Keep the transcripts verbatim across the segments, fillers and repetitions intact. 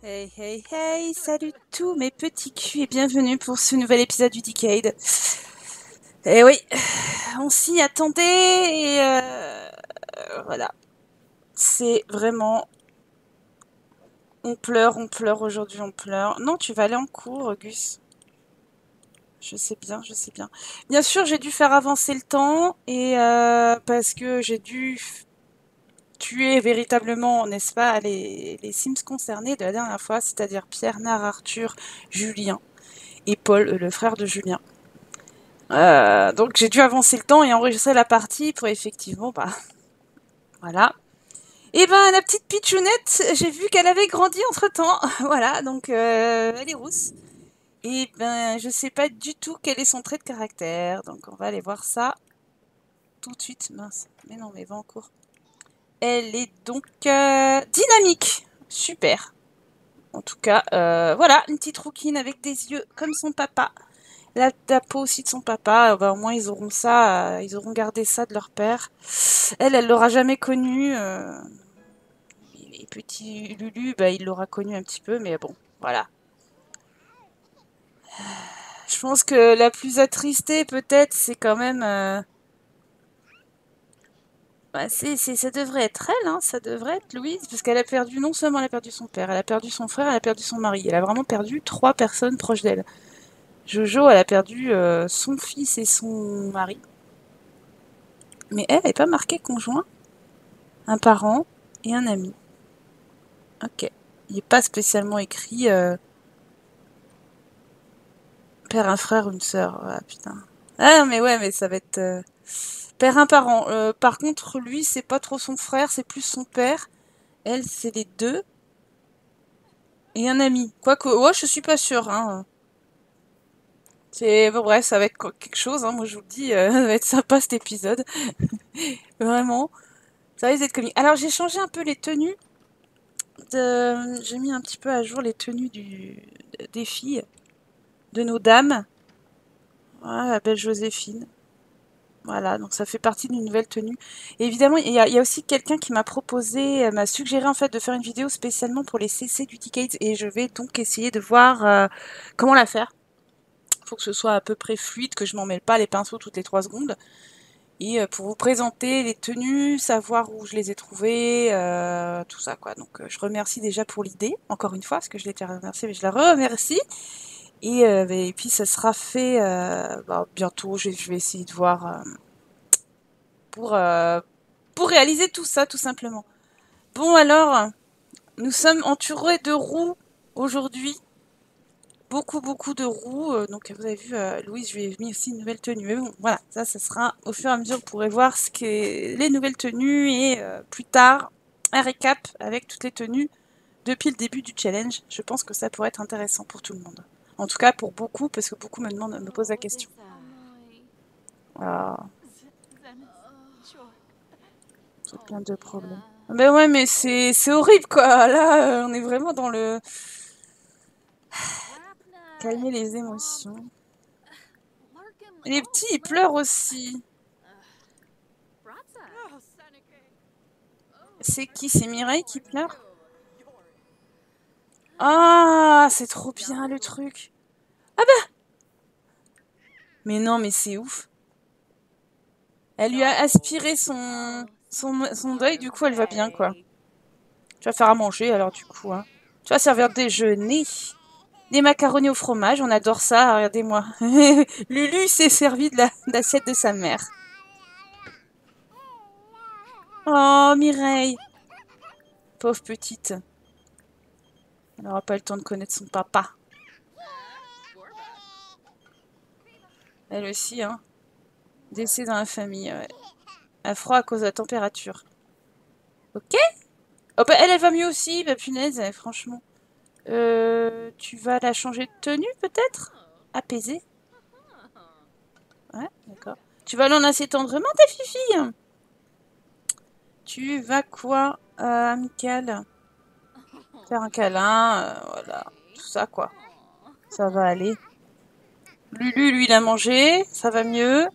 Hey hey hey, salut tous mes petits culs et bienvenue pour ce nouvel épisode du Decade. Eh oui, on s'y attendait et euh, voilà. C'est vraiment... On pleure, on pleure aujourd'hui, on pleure. Non, tu vas aller en cours, Gus. Je sais bien, je sais bien. Bien sûr, j'ai dû faire avancer le temps et euh, parce que j'ai dû tuer véritablement, n'est-ce pas, les, les Sims concernés de la dernière fois, c'est-à-dire Pierre, Nard, Arthur, Julien et Paul, le frère de Julien. Euh, donc j'ai dû avancer le temps et enregistrer la partie pour effectivement, bah voilà. Et ben la petite pitchounette, j'ai vu qu'elle avait grandi entre temps, voilà, donc euh, elle est rousse. Et ben je sais pas du tout quel est son trait de caractère, donc on va aller voir ça tout de suite. Mince, mais non, mais va en cours. Elle est donc euh, dynamique, super. En tout cas, euh, voilà, une petite rouquine avec des yeux comme son papa. La, la peau aussi de son papa, bah, au moins ils auront ça, euh, ils auront gardé ça de leur père. Elle, elle l'aura jamais connu. Euh, les petits Lulu, bah, il l'aura connu un petit peu, mais bon, voilà. Je pense que la plus attristée, peut-être, c'est quand même... Euh, bah, c'est, c'est, ça devrait être elle, hein, ça devrait être Louise, parce qu'elle a perdu, non seulement elle a perdu son père, elle a perdu son frère, elle a perdu son mari. Elle a vraiment perdu trois personnes proches d'elle. Jojo, elle a perdu euh, son fils et son mari. Mais elle, elle n'est pas marquée conjoint, un parent et un ami. Ok. Il n'est pas spécialement écrit euh, père, un frère, une sœur. Ah putain. Ah mais ouais, mais ça va être euh, père, un parent. Euh, par contre, lui, c'est pas trop son frère, c'est plus son père. Elle, c'est les deux. Et un ami. Quoique, ouais, je suis pas sûre. Hein. C'est bon, bref, ça va être quelque chose. Hein. Moi, je vous le dis, euh, ça va être sympa cet épisode. Vraiment. Ça risque d'être comique. Alors, j'ai changé un peu les tenues. De... J'ai mis un petit peu à jour les tenues du... des filles, de nos dames. Voilà, la belle Joséphine. Voilà, donc ça fait partie d'une nouvelle tenue. Et évidemment, il y a, il y a aussi quelqu'un qui m'a proposé, euh, m'a suggéré en fait de faire une vidéo spécialement pour les C C du Decade et je vais donc essayer de voir euh, comment la faire. Il faut que ce soit à peu près fluide, que je m'en mêle pas les pinceaux toutes les trois secondes. Et euh, pour vous présenter les tenues, savoir où je les ai trouvées, euh, tout ça quoi. Donc euh, je remercie déjà pour l'idée, encore une fois, parce que je l'ai déjà remerciée, mais je la remercie. Et, euh, et puis ça sera fait euh, bah, bientôt, je, je vais essayer de voir... Euh, pour, euh, pour réaliser tout ça, tout simplement. Bon, alors, nous sommes entourés de roues aujourd'hui. Beaucoup, beaucoup de roues. Euh, Donc, vous avez vu, euh, Louise, je lui ai mis aussi une nouvelle tenue. Mais bon, voilà, ça, ça sera au fur et à mesure. Vous pourrez voir ce qu'est les nouvelles tenues et euh, plus tard, un récap avec toutes les tenues depuis le début du challenge. Je pense que ça pourrait être intéressant pour tout le monde. En tout cas, pour beaucoup, parce que beaucoup me demandent, me posent la question. Voilà. C'est plein de problèmes. Ben ouais, mais c'est c'est horrible, quoi. Là, euh, on est vraiment dans le... Calmer les émotions. Et les petits, ils pleurent aussi. C'est qui? C'est Mireille qui pleure? Ah, c'est trop bien, le truc. Ah bah! Mais non, mais c'est ouf. Elle lui a aspiré son, son, son deuil, du coup, elle va bien, quoi. Tu vas faire à manger, alors, du coup, hein. Tu vas servir de déjeuner. Des macaronis au fromage, on adore ça, regardez-moi. Lulu s'est servi de l'assiette de sa mère. Oh, Mireille. Pauvre petite. Elle n'aura pas eu le temps de connaître son papa. Elle aussi, hein. Décès dans la famille, ouais. À froid à cause de la température. Ok. Oh bah, elle, elle va mieux aussi, bah punaise, eh, franchement. Euh, tu vas la changer de tenue, peut-être? Apaisée. Ouais, d'accord. Tu vas l'enlacer tendrement, ta fifi? Tu vas quoi, euh, amical? Faire un câlin, euh, voilà. Tout ça, quoi. Ça va aller. Lulu, lui, il a mangé. Ça va mieux.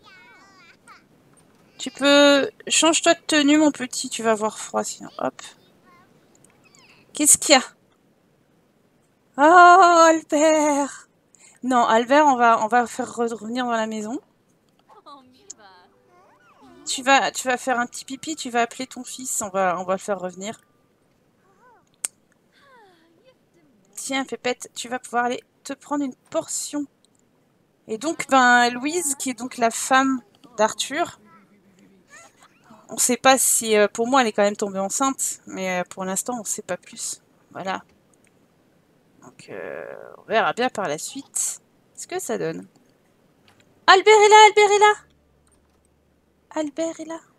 Tu peux... Change-toi de tenue, mon petit. Tu vas avoir froid, sinon. Hop. Qu'est-ce qu'il y a? Oh, Albert! Non, Albert, on va, on va faire revenir dans la maison. Tu vas, tu vas faire un petit pipi, tu vas appeler ton fils, on va, on va le faire revenir. Tiens, Pépette, tu vas pouvoir aller te prendre une portion. Et donc, ben, Louise, qui est donc la femme d'Arthur, on ne sait pas si... Euh, pour moi, elle est quand même tombée enceinte, mais euh, pour l'instant, on ne sait pas plus. Voilà. Donc, euh, on verra bien par la suite ce que ça donne. Albert est là, Albert est là Albert est là.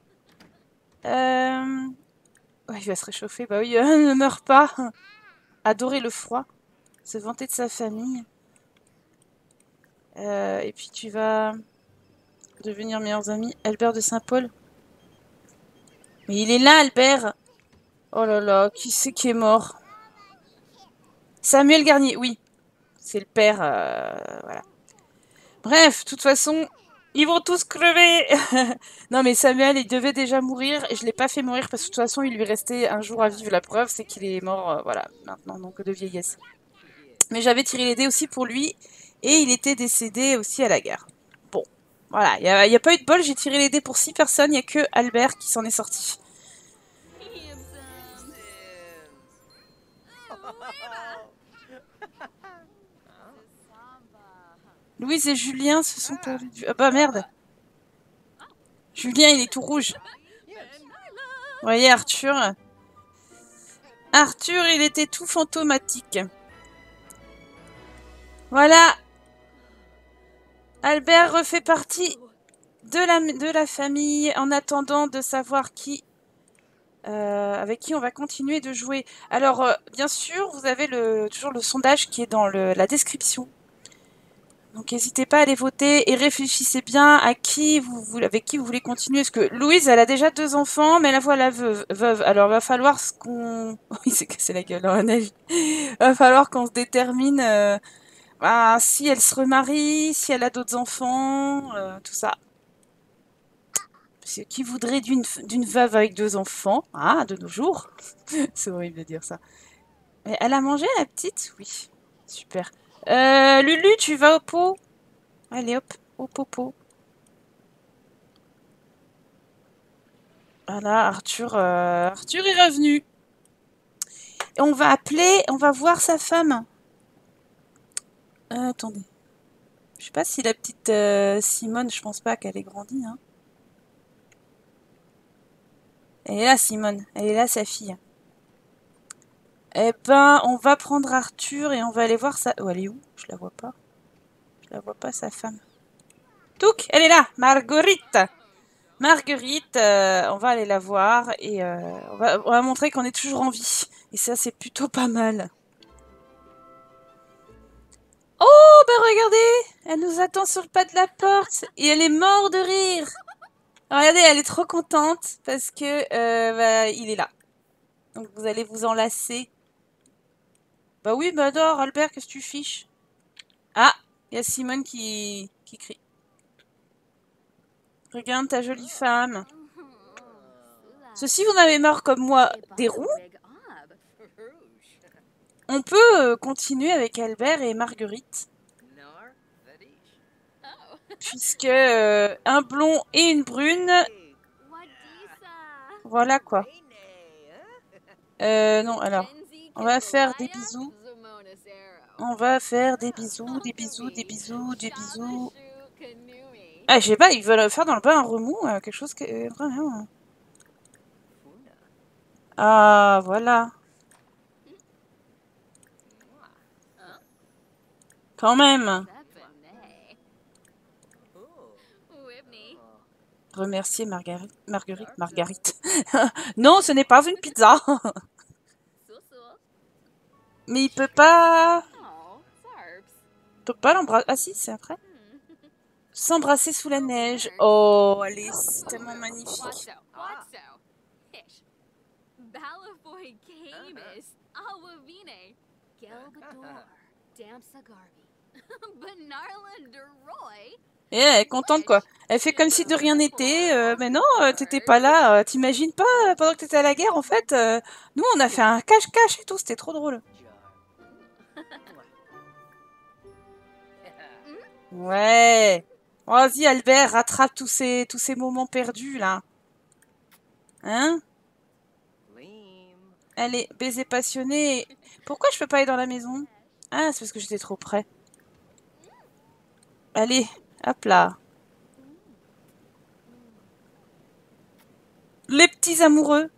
Euh... Ouais, il va se réchauffer. Bah oui, euh, ne meurt pas. Adorer le froid. Se vanter de sa famille. Euh, et puis tu vas devenir meilleurs amis. Albert de Saint-Paul. Mais il est là, Albert. Oh là là, qui c'est qui est mort? Samuel Garnier, oui. C'est le père, euh, voilà. Bref, de toute façon, ils vont tous crever. Non mais Samuel, il devait déjà mourir. Et je l'ai pas fait mourir parce que de toute façon, il lui restait un jour à vivre. La preuve, c'est qu'il est mort, euh, voilà, maintenant, donc de vieillesse. Mais j'avais tiré les dés aussi pour lui. Et il était décédé aussi à la guerre. Bon, voilà, il n'y a, y a pas eu de bol. J'ai tiré les dés pour six personnes. Il n'y a que Albert qui s'en est sorti. Louise et Julien se sont perdus. Ah bah merde. Julien, il est tout rouge. Vous voyez, Arthur. Arthur, il était tout fantomatique. Voilà. Albert refait partie de la, de la famille en attendant de savoir qui... Euh, avec qui on va continuer de jouer. Alors, euh, bien sûr, vous avez le, toujours le sondage qui est dans le, la description. Donc, n'hésitez pas à aller voter et réfléchissez bien à qui vous, vous, avec qui vous voulez continuer. Parce que Louise, elle a déjà deux enfants, mais la voilà veuve. veuve. Alors, va falloir qu'on... Il s'est cassé la gueule dans la neige. Va falloir qu'on se détermine euh, bah, si elle se remarie, si elle a d'autres enfants, euh, tout ça. Qui voudrait d'une d'une veuve avec deux enfants, ah, de nos jours. C'est horrible de dire ça. Mais elle a mangé, la petite? Oui. Super. Euh, Lulu, tu vas au pot? Allez, hop, au popo. Voilà, Arthur, euh, Arthur est revenu. Et on va appeler, on va voir sa femme. Euh, attendez. Je sais pas si la petite euh, Simone, je pense pas qu'elle ait grandi. Hein. Elle est là, Simone. Elle est là, sa fille. Eh ben, on va prendre Arthur et on va aller voir sa... Oh, elle est où? Je la vois pas. Je la vois pas, sa femme. Touc, elle est là, Marguerite. Marguerite, euh, on va aller la voir et euh, on, va, on va montrer qu'on est toujours en vie. Et ça, c'est plutôt pas mal. Oh, ben regardez, elle nous attend sur le pas de la porte et elle est morte de rire. Regardez, elle est trop contente parce que euh, bah, il est là. Donc vous allez vous enlacer. Bah oui, bah adore, Albert, qu'est-ce que tu fiches? Ah, il y a Simone qui, qui crie. Regarde ta jolie femme. Ceci, vous en avez marre comme moi des roues? On peut euh, continuer avec Albert et Marguerite. Puisque euh, un blond et une brune... Voilà quoi. Euh, non, alors, on va faire des bisous. On va faire des bisous, des bisous, des bisous, des bisous. Ah, je sais pas, ils veulent faire dans le bain un remous, euh, quelque chose que... Euh, vraiment... Ah, voilà. Quand même. Remercier Marguerite. Marguerite. Marguerite. Non, ce n'est pas une pizza. Mais il peut pas... Il peut pas l'embrasser. Ah si, c'est après. S'embrasser sous la neige. Oh, allez, c'est tellement magnifique. Et elle est contente quoi. Elle fait comme si de rien n'était. Euh, mais non, euh, t'étais pas là. Euh, T'imagines pas, euh, pendant que t'étais à la guerre, en fait, euh, nous on a fait un cache-cache et tout. C'était trop drôle. Ouais. Vas-y, Albert, rattrape tous ces, tous ces moments perdus, là. Hein? Allez, baiser passionné. Pourquoi je peux pas aller dans la maison? Ah, c'est parce que j'étais trop près. Allez, hop là. Les petits amoureux.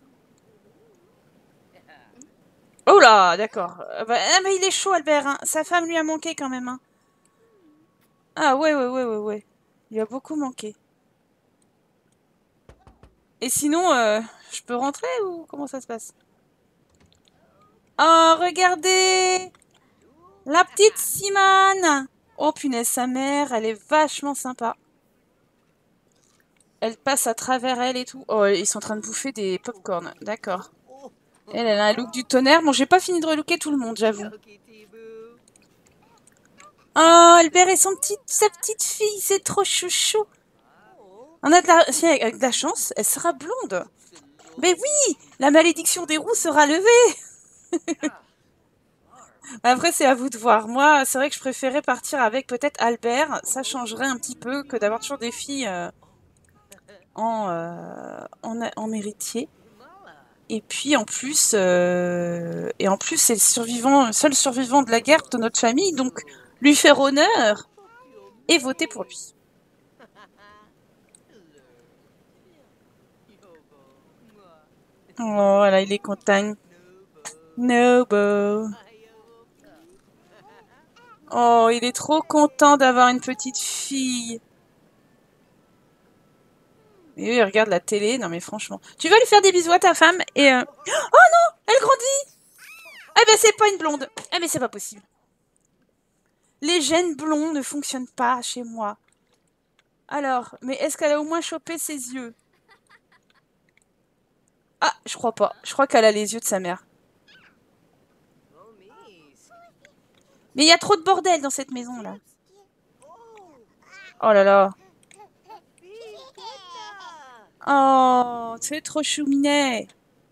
Oh là, d'accord. Ah bah, ah, mais il est chaud, Albert. Hein. Sa femme lui a manqué quand même. Hein. Ah ouais, ouais, ouais, ouais, ouais. Il a beaucoup manqué. Et sinon, euh, je peux rentrer ou comment ça se passe? Oh, regardez! La petite Simone! Oh punaise, sa mère, elle est vachement sympa. Elle passe à travers elle et tout. Oh, ils sont en train de bouffer des pop-corn. D'accord. Elle, elle a un look du tonnerre. Bon, j'ai pas fini de relooker tout le monde, j'avoue. Oh, Albert et son petit, sa petite fille, c'est trop chouchou. On a de la, si, avec de la chance, elle sera blonde. Mais oui, la malédiction des roux sera levée. Après, c'est à vous de voir. Moi, c'est vrai que je préférais partir avec peut-être Albert. Ça changerait un petit peu que d'avoir toujours des filles euh, en, euh, en, en héritier. Et puis en plus, euh, et en plus, c'est le survivant, le seul survivant de la guerre de notre famille, donc lui faire honneur et voter pour lui. Oh, voilà, il est content. Nobo. Oh, il est trop content d'avoir une petite fille. Et oui, il regarde la télé. Non, mais franchement. Tu vas lui faire des bisous à ta femme et... Euh... Oh non, elle grandit. Eh ben, c'est pas une blonde. Eh ben, c'est pas possible. Les gènes blonds ne fonctionnent pas chez moi. Alors, mais est-ce qu'elle a au moins chopé ses yeux? Ah, je crois pas. Je crois qu'elle a les yeux de sa mère. Mais il y a trop de bordel dans cette maison-là. Oh là là. Oh, c'est trop chouminet.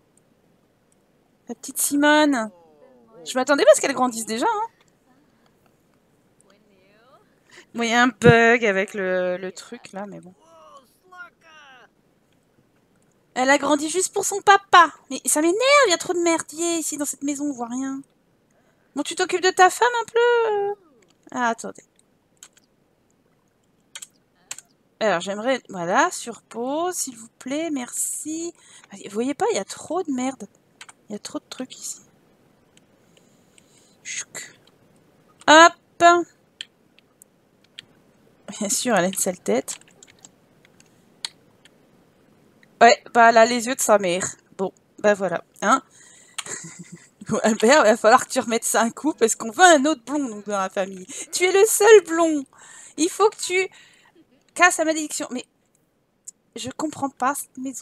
La petite Simone. Je m'attendais pas à ce qu'elle grandisse déjà. Hein. Bon, il y a un bug avec le, le truc là, mais bon. Elle a grandi juste pour son papa. Mais ça m'énerve, il y a trop de merdier ici dans cette maison, on voit rien. Bon, tu t'occupes de ta femme un peu? Ah, attendez. Alors, j'aimerais... Voilà, sur pause, s'il vous plaît, merci. Vous voyez pas, il y a trop de merde. Il y a trop de trucs ici. Chouc. Hop. Bien sûr, elle a une sale tête. Ouais, bah elle a les yeux de sa mère. Bon, bah voilà. Hein. Albert, il va falloir que tu remettes ça un coup parce qu'on veut un autre blond donc, dans la famille. Tu es le seul blond. Il faut que tu casses la malédiction. Mais je comprends pas cette maison.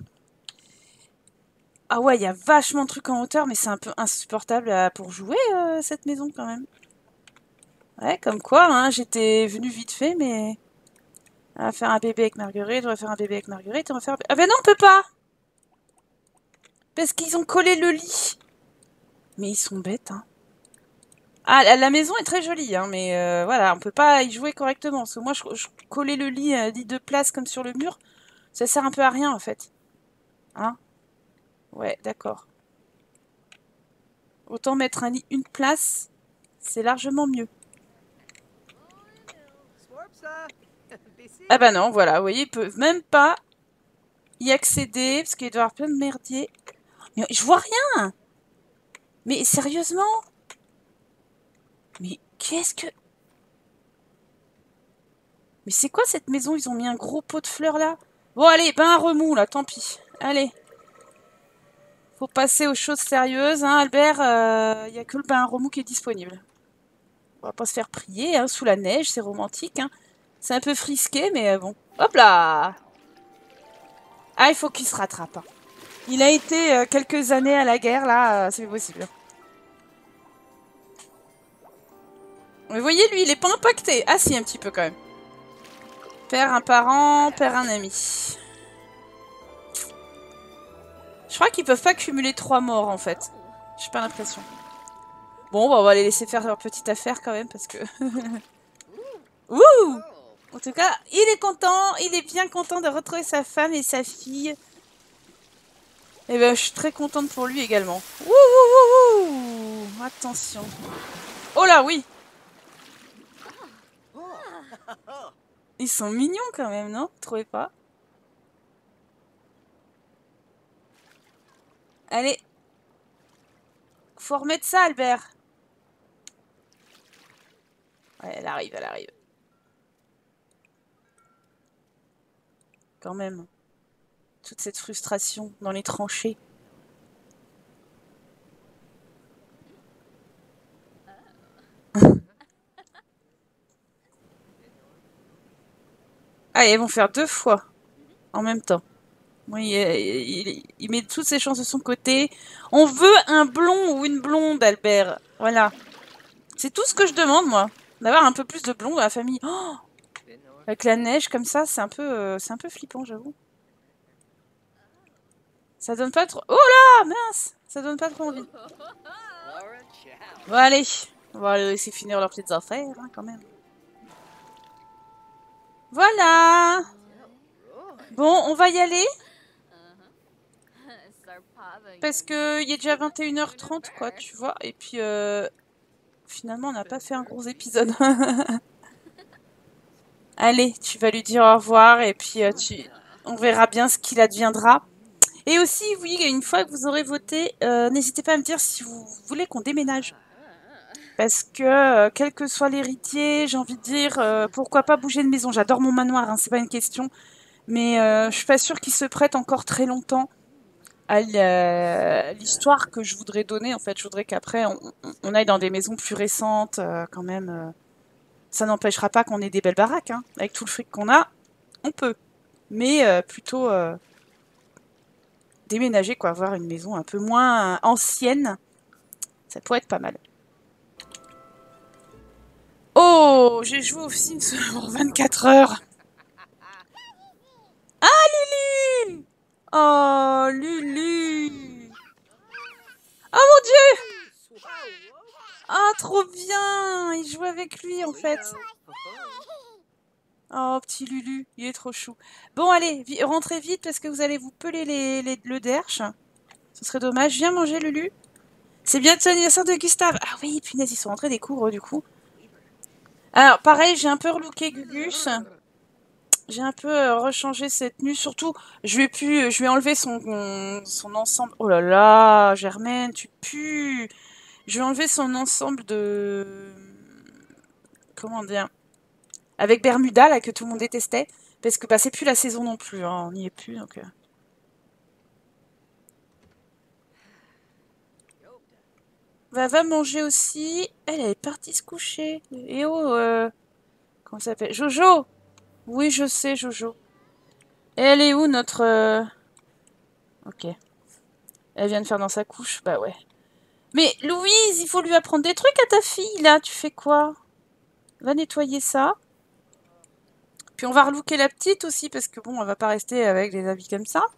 Ah ouais, il y a vachement de trucs en hauteur, mais c'est un peu insupportable pour jouer, euh, cette maison, quand même. Ouais, comme quoi, hein, j'étais venue vite fait, mais... On va faire un bébé avec Marguerite, on va faire un bébé avec Marguerite, on va faire... Ah ben non, on peut pas. Parce qu'ils ont collé le lit. Mais ils sont bêtes, hein. Ah, la maison est très jolie, hein, mais euh, voilà, on peut pas y jouer correctement. Parce que moi, je, je collais le lit, euh, lit de place comme sur le mur. Ça sert un peu à rien, en fait. Hein? Ouais, d'accord. Autant mettre un lit une place, c'est largement mieux. Ah bah non, voilà, vous voyez, ils peuvent même pas y accéder, parce qu'il doit y avoir plein de merdier. Mais je vois rien. Mais sérieusement? Mais qu'est-ce que... Mais c'est quoi cette maison? Ils ont mis un gros pot de fleurs là. Bon allez, ben un remous là, tant pis. Allez. Faut passer aux choses sérieuses, hein, Albert. Il euh, n'y a que le bain à remous qui est disponible. On va pas se faire prier, hein, sous la neige, c'est romantique. Hein. C'est un peu frisqué, mais bon. Hop là! Ah, il faut qu'il se rattrape. Hein. Il a été euh, quelques années à la guerre, là, euh, c'est possible. Mais vous voyez, lui, il est pas impacté. Ah si, un petit peu quand même. Père un parent, père un ami. Je crois qu'ils peuvent pas cumuler trois morts, en fait. J'ai pas l'impression. Bon, bah, on va les laisser faire leur petite affaire quand même, parce que... Ouh, tout cas, il est content, il est bien content de retrouver sa femme et sa fille. Et ben, je suis très contente pour lui également. Wouh, wouh, wouh, wouh. Attention. Oh là, oui. Ils sont mignons quand même, non? Vous trouvez pas? Allez. Faut remettre ça, Albert. Ouais, elle arrive, elle arrive. Quand même. Toute cette frustration dans les tranchées. Ah, et elles vont faire deux fois en même temps. Oui, il, il, il met toutes ses chances de son côté. On veut un blond ou une blonde, Albert. Voilà. C'est tout ce que je demande, moi. D'avoir un peu plus de blond dans la famille. Oh, avec la neige comme ça, c'est un peu, euh, c'est un peu flippant, j'avoue. Ça donne pas trop... Oh là, mince. Ça donne pas trop envie. Bon, allez. On va les laisser finir leurs petites affaires, hein, quand même. Voilà. Bon, on va y aller. Parce que il est déjà vingt et une heures trente, quoi, tu vois. Et puis, euh, finalement, on n'a pas fait un gros épisode. Allez, tu vas lui dire au revoir et puis euh, tu... on verra bien ce qu'il adviendra. Et aussi, oui, une fois que vous aurez voté, euh, n'hésitez pas à me dire si vous voulez qu'on déménage. Parce que, euh, quel que soit l'héritier, j'ai envie de dire, euh, pourquoi pas bouger de maison. J'adore mon manoir, hein, c'est pas une question. Mais euh, je suis pas sûre qu'il se prête encore très longtemps à l'histoire que je voudrais donner. En fait, je voudrais qu'après, on, on aille dans des maisons plus récentes, euh, quand même. Euh, ça n'empêchera pas qu'on ait des belles baraques, hein. Avec tout le fric qu'on a, on peut. Mais euh, plutôt euh, déménager, quoi. Avoir une maison un peu moins euh, ancienne. Ça pourrait être pas mal. Oh, j'ai joué aux Sims pour vingt-quatre heures. Ah, Lulu! Oh, Lulu! Oh mon Dieu! Ah, trop bien! Il joue avec lui, en fait. Oh, petit Lulu, il est trop chou. Bon, allez, vi rentrez vite parce que vous allez vous peler les, les, le derche. Ce serait dommage. Viens manger, Lulu. C'est bientôt l'anniversaire de Gustave. Ah oui, punaise, ils sont rentrés des cours, du coup. Alors, pareil, j'ai un peu relooké Gugus. J'ai un peu euh, rechangé cette tenue. Surtout, je vais plus, je vais enlever son, son ensemble. Oh là là, Germaine, tu pues. Je vais enlever son ensemble de... Comment dire? Avec Bermuda, là, que tout le monde détestait. Parce que bah, c'est plus la saison non plus. Hein, on n'y est plus, donc... Euh... Va, va manger aussi. Elle, elle est partie se coucher. Et oh, euh... comment ça s'appelle? Jojo! Oui, je sais, Jojo. Et elle est où, notre... Euh... Ok. Elle vient de faire dans sa couche? Bah ouais. Mais Louise, il faut lui apprendre des trucs à ta fille, là. Tu fais quoi? Va nettoyer ça. Puis on va relooker la petite aussi, parce que bon, elle va pas rester avec des habits comme ça.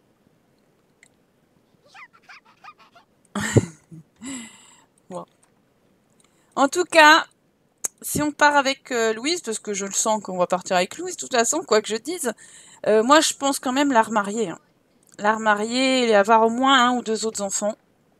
Bon. En tout cas, si on part avec euh, Louise, parce que je le sens qu'on va partir avec Louise, de toute façon, quoi que je dise, euh, moi je pense quand même la remarier. Hein. La remarier et avoir au moins un ou deux autres enfants.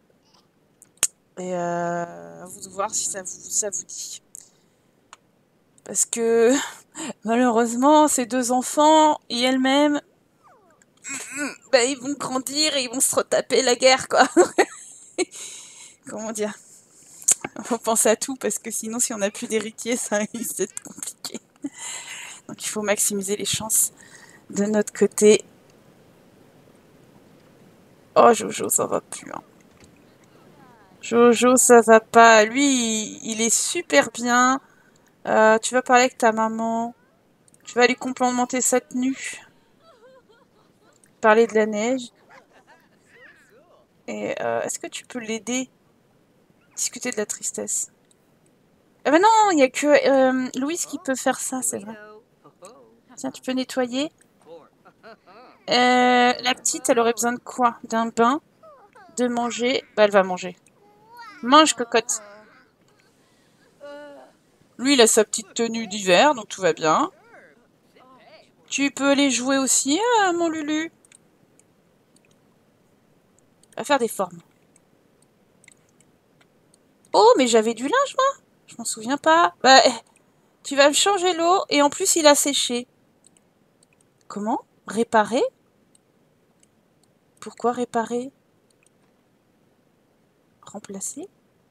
Et euh, à vous de voir si ça vous, ça vous dit. Parce que malheureusement, ces deux enfants et elle-même, bah, ils vont grandir et ils vont se retaper la guerre, quoi. Comment dire? Faut penser à tout parce que sinon, si on n'a plus d'héritier, ça risque d'être compliqué. Donc il faut maximiser les chances de notre côté. Oh, Jojo, ça va plus. Hein. Jojo, ça va pas. Lui, il, il est super bien. Euh, tu vas parler avec ta maman. Tu vas lui complimenter sa tenue. Parler de la neige. Et euh, est-ce que tu peux l'aider? Discuter de la tristesse. Ah bah non, il n'y a que euh, Louise qui peut faire ça, c'est vrai. Tiens, tu peux nettoyer. Euh, la petite, elle aurait besoin de quoi? D'un bain, de manger. Bah, elle va manger. Mange, cocotte. Lui, il a sa petite tenue d'hiver, donc tout va bien. Tu peux les jouer aussi, euh, mon Lulu. À faire des formes. Oh, mais j'avais du linge, moi. Je m'en souviens pas. Bah, tu vas me changer l'eau et en plus, il a séché. Comment? Réparer? Pourquoi réparer? Remplacer?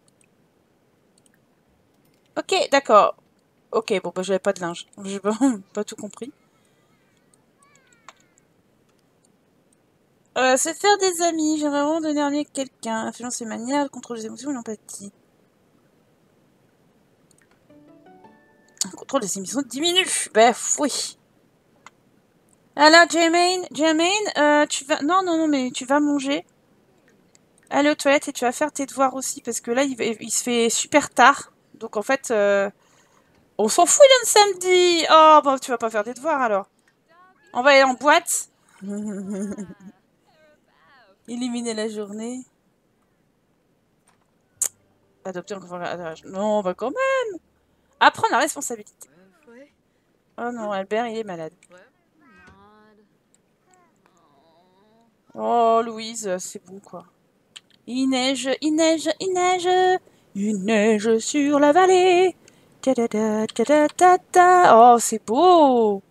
Ok, d'accord. Ok, bon, bah, j'avais pas de linge. J'ai pas, pas tout compris. Euh, se faire des amis. J'aimerais vraiment donner un lien avec quelqu'un. Influence ses manières, contrôle les émotions et l'empathie. Le contrôle des émissions diminue. Bah, oui. Alors, Jermaine, Jermaine, euh, tu vas... Non, non, non, mais tu vas manger. Allez aux toilettes et tu vas faire tes devoirs aussi, parce que là, il, va- il se fait super tard. Donc, en fait, euh, on s'en fout d'un samedi. Oh, bah, tu vas pas faire tes devoirs, alors. On va aller en boîte. Éliminer la journée. Adopter un enfant. Non, bah, quand même. Apprendre la responsabilité. Oh non, Albert, il est malade. Oh, Louise, c'est bon, quoi. Il neige, il neige, il neige. Il neige sur la vallée. Ta -ta -ta, ta -ta -ta -ta. Oh, c'est beau.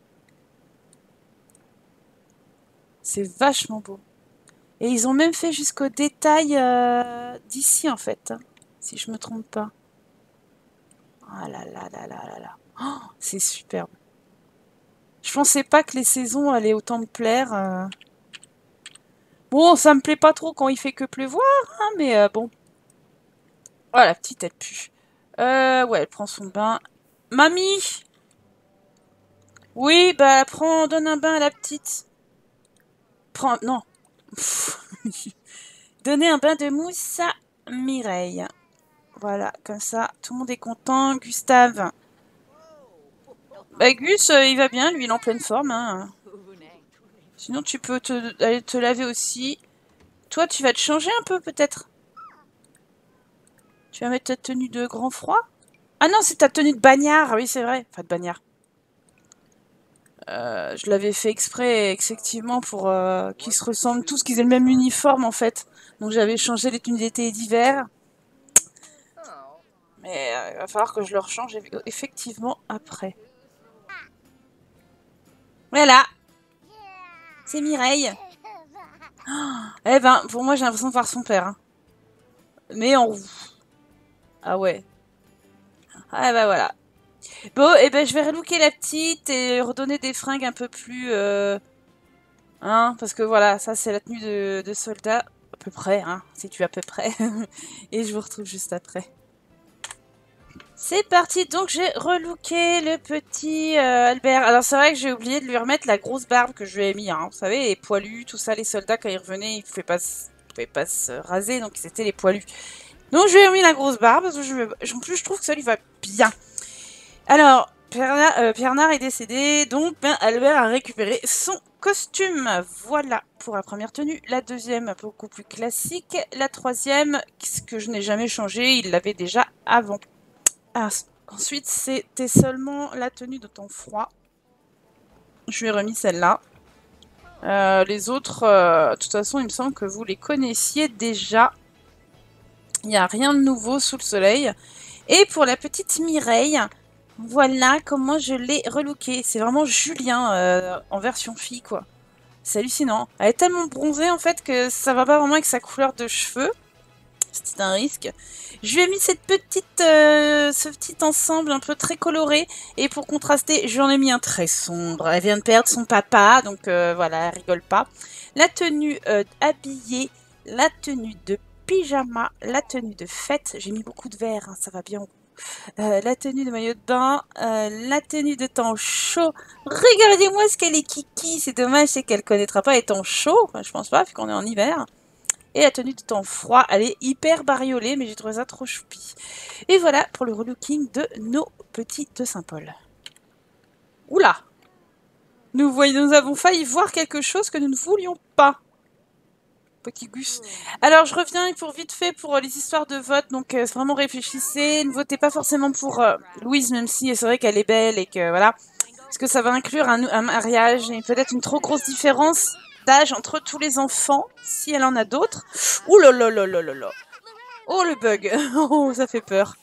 C'est vachement beau. Et ils ont même fait jusqu'au détail euh, d'ici, en fait. Hein, si je me trompe pas. Ah là là là là là là. Oh, c'est superbe. Je pensais pas que les saisons allaient autant me plaire. euh. Bon, ça me plaît pas trop quand il fait que pleuvoir, hein, mais euh, bon. Oh, la petite, elle pue. Euh, ouais, elle prend son bain. Mamie! Oui, bah, prends, donne un bain à la petite. Prends, non. Donnez un bain de mousse à Mireille. Voilà, comme ça, tout le monde est content. Gustave. Bah, Gus, euh, il va bien, lui, il est en pleine forme. Hein. Sinon, tu peux te, aller te laver aussi. Toi, tu vas te changer un peu, peut-être. Tu vas mettre ta tenue de grand froid. Ah non, c'est ta tenue de bagnard. Oui, c'est vrai. Enfin, de bagnard. Euh, je l'avais fait exprès, effectivement, pour euh, qu'ils se ressemblent tous, qu'ils aient le même uniforme, en fait. Donc, j'avais changé les tenues d'été et d'hiver. Mais euh, il va falloir que je le rechange effectivement après. Voilà, c'est Mireille. Oh, eh ben, pour moi, j'ai l'impression de voir son père. Hein. Mais en roux. Ah ouais. Ah ben voilà. Bon, et eh ben je vais relooker la petite et redonner des fringues un peu plus... Euh... Hein, parce que voilà, ça c'est la tenue de, de soldat. À peu près, hein, si tu es à peu près. Et je vous retrouve juste après. C'est parti, donc j'ai relooké le petit euh, Albert. Alors c'est vrai que j'ai oublié de lui remettre la grosse barbe que je lui ai mis. Hein. Vous savez, les poilus, tout ça, les soldats quand ils revenaient, ils ne pouvaient pas, pouvaient pas se raser, donc c'était les poilus. Donc je lui ai remis la grosse barbe, parce que je, en plus je trouve que ça lui va bien. Alors, Bernard, euh, Bernard est décédé, donc ben, Albert a récupéré son costume. Voilà pour la première tenue. La deuxième, beaucoup plus classique. La troisième, ce que je n'ai jamais changé, il l'avait déjà avant. Ah, ensuite, c'était seulement la tenue de temps froid. Je lui ai remis celle-là. Euh, les autres, euh, de toute façon, il me semble que vous les connaissiez déjà. Il n'y a rien de nouveau sous le soleil. Et pour la petite Mireille, voilà comment je l'ai relookée. C'est vraiment Julien euh, en version fille, quoi. C'est hallucinant. Elle est tellement bronzée, en fait, que ça va pas vraiment avec sa couleur de cheveux. C'était un risque. Je lui ai mis cette petite, euh, ce petit ensemble un peu très coloré. Et pour contraster, je lui en ai mis un très sombre. Elle vient de perdre son papa, donc euh, voilà, elle rigole pas. La tenue euh, habillée, la tenue de pyjama, la tenue de fête. J'ai mis beaucoup de vert, hein, ça va bien. Euh, la tenue de maillot de bain, euh, la tenue de temps chaud. Regardez-moi ce qu'elle est kiki. C'est dommage, c'est qu'elle connaîtra pas les temps chauds. Enfin, je pense pas, vu qu'on est en hiver. Et la tenue de temps froid, elle est hyper bariolée, mais j'ai trouvé ça trop choupi. Et voilà pour le relooking de nos petits de Saint-Paul. Oula! Nous, voyons, nous avons failli voir quelque chose que nous ne voulions pas. Petit Gus. Alors, je reviens pour vite fait pour les histoires de vote. Donc, euh, vraiment réfléchissez. Ne votez pas forcément pour euh, Louise, même si c'est vrai qu'elle est belle et que voilà. Parce que ça va inclure un, un mariage et peut-être une trop grosse différence d'âge entre tous les enfants, si elle en a d'autres. Ouh là là là là là là. Oh le bug. Oh, ça fait peur.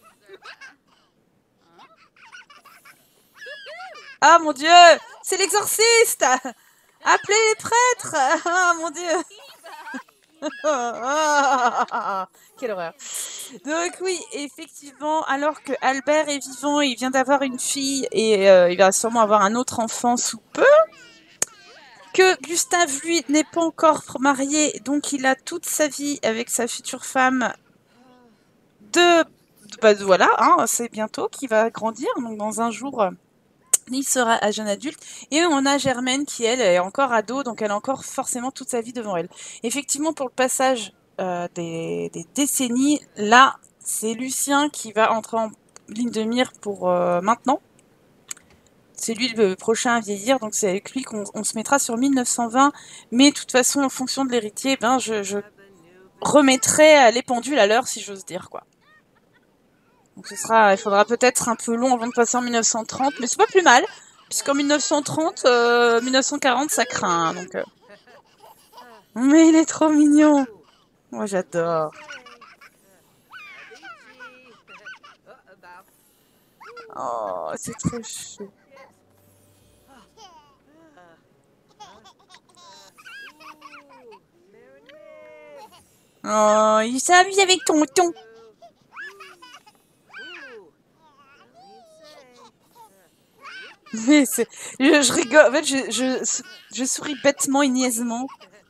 Ah mon dieu, c'est l'exorciste. Appelez les prêtres. Ah mon dieu. Quelle horreur. Donc oui, effectivement, alors que Albert est vivant, il vient d'avoir une fille et euh, il va sûrement avoir un autre enfant sous peu. Que Gustave, lui, n'est pas encore marié, donc il a toute sa vie avec sa future femme de... Bah, voilà, hein, c'est bientôt qu'il va grandir, donc dans un jour, euh, il sera à jeune adulte. Et on a Germaine qui, elle, est encore ado, donc elle a encore forcément toute sa vie devant elle. Effectivement, pour le passage euh, des, des décennies, là, c'est Lucien qui va entrer en ligne de mire pour euh, maintenant. C'est lui le prochain à vieillir, donc c'est avec lui qu'on on se mettra sur mille neuf cent vingt. Mais de toute façon, en fonction de l'héritier, ben, je, je remettrai les pendules à l'heure, si j'ose dire, quoi. Donc ce sera, il faudra peut-être un peu long avant de passer en mille neuf cent trente, mais c'est pas plus mal, puisqu'en mille neuf cent trente, euh, mille neuf cent quarante, ça craint. Hein, donc, euh... Mais il est trop mignon. Moi, j'adore. Oh, c'est trop chou. Oh, il s'amuse avec tonton. Mais c'est, je, je rigole. En fait, je, je, je souris bêtement et niaisement.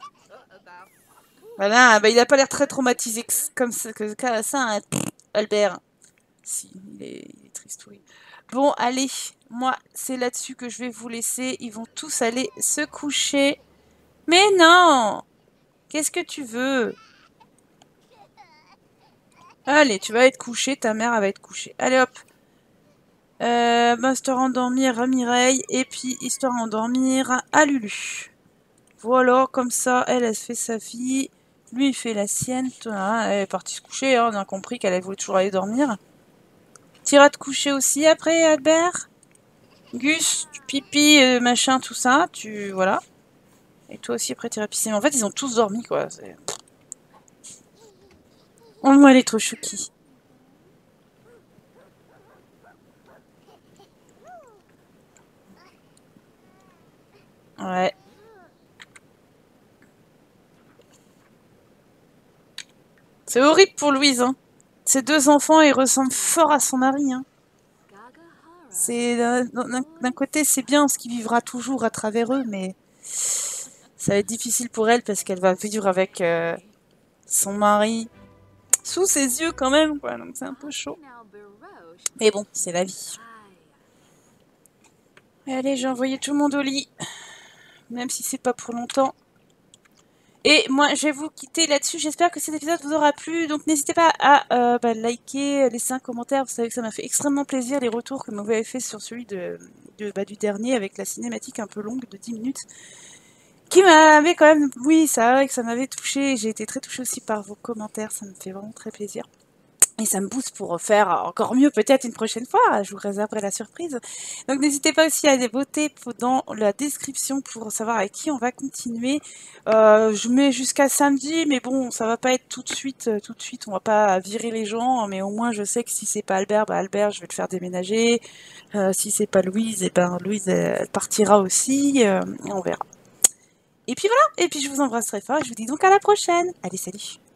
Voilà, bah, il a pas l'air très traumatisé comme ça, que ça, hein, Albert. Si, il est, il est triste, oui. Bon, allez, moi, c'est là-dessus que je vais vous laisser. Ils vont tous aller se coucher. Mais non! Qu'est-ce que tu veux? Allez, tu vas être couché, ta mère elle va être couchée. Allez, hop. Euh, bah, histoire endormir à Mireille, et puis histoire endormir à Lulu. Voilà, comme ça, elle, elle fait sa vie. Lui, il fait la sienne. Voilà, elle est partie se coucher, hein, on a compris qu'elle voulait toujours aller dormir. T'iras te coucher aussi après, Albert? Gus, tu pipi, euh, machin, tout ça, tu... Voilà. Et toi aussi, après, t'iras pisser. Mais en fait, ils ont tous dormi, quoi. Oh, moi, elle est trop chouki. Ouais. C'est horrible pour Louise, hein. Ses deux enfants, ils ressemblent fort à son mari, hein. C'est d'un côté, c'est bien parce qu'il vivra toujours à travers eux, mais ça va être difficile pour elle parce qu'elle va vivre avec euh, son mari sous ses yeux quand même, quoi. Donc c'est un peu chaud. Mais bon, c'est la vie. Et allez, j'ai envoyé tout le monde au lit, même si c'est pas pour longtemps. Et moi, je vais vous quitter là-dessus. J'espère que cet épisode vous aura plu. Donc, n'hésitez pas à euh, bah, liker, laisser un commentaire. Vous savez que ça m'a fait extrêmement plaisir les retours que vous m'avez fait sur celui de, de, bah, du dernier avec la cinématique un peu longue de dix minutes. Qui m'avait quand même... Oui, ça, ouais, que ça m'avait touché. J'ai été très touchée aussi par vos commentaires. Ça me fait vraiment très plaisir. Et ça me booste pour faire encore mieux peut-être une prochaine fois. Je vous réserverai la surprise. Donc n'hésitez pas aussi à aller voter dans la description pour savoir avec qui on va continuer. Euh, je mets jusqu'à samedi, mais bon, ça va pas être tout de suite. Tout de suite, on va pas virer les gens. Mais au moins, je sais que si c'est pas Albert, bah Albert, je vais le faire déménager. Euh, si c'est pas Louise, et ben Louise, elle partira aussi. Euh, et on verra. Et puis voilà. Et puis je vous embrasse très fort. Et je vous dis donc à la prochaine. Allez, salut.